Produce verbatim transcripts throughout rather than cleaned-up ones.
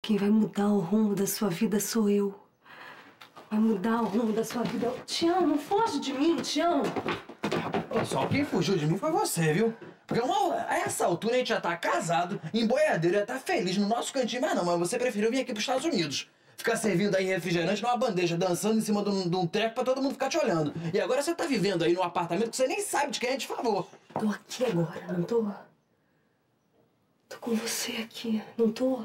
Quem vai mudar o rumo da sua vida sou eu. Vai mudar o rumo da sua vida. Tião, não foge de mim, Tião. Só quem fugiu de mim foi você, viu? Porque uma, a essa altura a gente já tá casado, em boiadeiro, já tá feliz no nosso cantinho. Mas não, mas você preferiu vir aqui pros Estados Unidos. Ficar servindo aí refrigerante numa bandeja, dançando em cima de um, de um treco pra todo mundo ficar te olhando. E agora você tá vivendo aí num apartamento que você nem sabe de quem é de favor. Tô aqui agora, não tô? Tô com você aqui, não tô?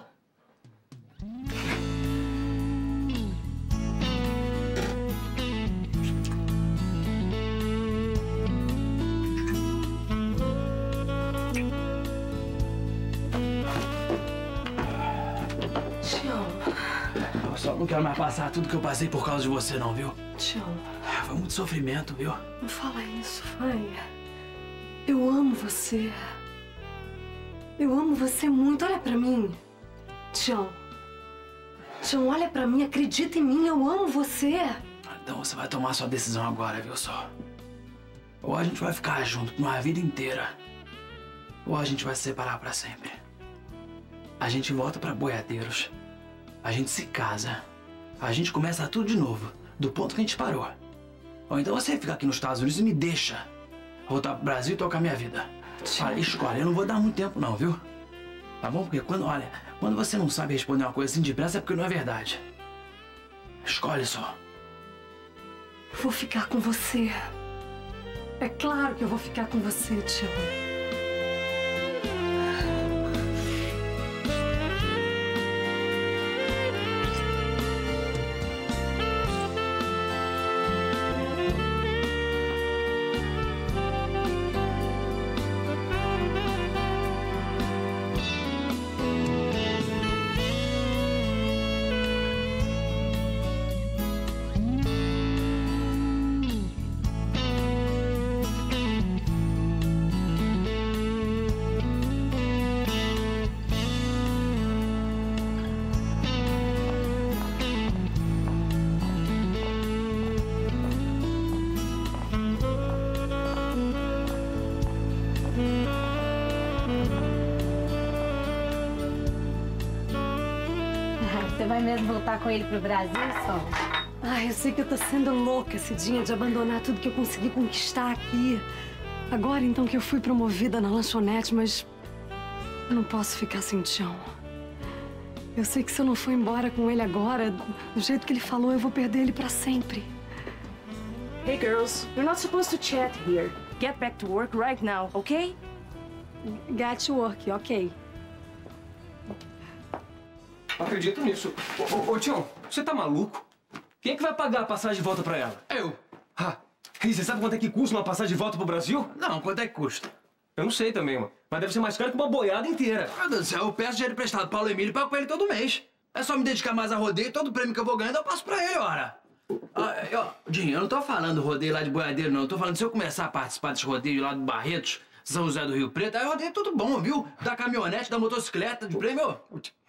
Eu só não quero mais passar tudo que eu passei por causa de você, não, viu? Tião. Foi muito sofrimento, viu? Não fala isso, vai. Eu amo você. Eu amo você muito. Olha pra mim. Tião. Tião, olha pra mim. Acredita em mim. Eu amo você. Então você vai tomar sua decisão agora, viu só? Ou a gente vai ficar junto por uma vida inteira, ou a gente vai se separar pra sempre. A gente volta pra Boiadeiros. A gente se casa. A gente começa tudo de novo, do ponto que a gente parou. Ou então você fica aqui nos Estados Unidos e me deixa voltar pro Brasil e tocar minha vida. Olha, escolhe, eu não vou dar muito tempo não, viu? Tá bom? Porque quando, olha, quando você não sabe responder uma coisa assim depressa é porque não é verdade. Escolhe só. Eu vou ficar com você. É claro que eu vou ficar com você, Tião. Você vai mesmo voltar com ele pro Brasil, Sol? Ai, eu sei que eu tô sendo louca, Cidinha, de abandonar tudo que eu consegui conquistar aqui. Agora, então, que eu fui promovida na lanchonete, mas eu não posso ficar sem Tião. Eu sei que se eu não for embora com ele agora, do jeito que ele falou, eu vou perder ele pra sempre. Hey, girls, you're not supposed to chat here. Get back to work right now, okay? Get to work, ok. Não acredito nisso. Ô, ô, ô, Tião, você tá maluco? Quem é que vai pagar a passagem de volta pra ela? Eu. Ah, e você sabe quanto é que custa uma passagem de volta pro Brasil? Não, quanto é que custa? Eu não sei também, mano. Mas deve ser mais caro que uma boiada inteira. Meu Deus do céu, eu peço dinheiro emprestado pro Paulo Emílio e pago pra ele todo mês. É só me dedicar mais a rodeio e todo prêmio que eu vou ganhando eu passo pra ele, ora. Ah, eu, Dinho, eu não tô falando rodeio lá de Boiadeiro, não. Eu tô falando se eu começar a participar desse rodeio lá do Barretos, São José do Rio Preto, aí rodeio tudo bom, viu? Da caminhonete, da motocicleta, de prêmio.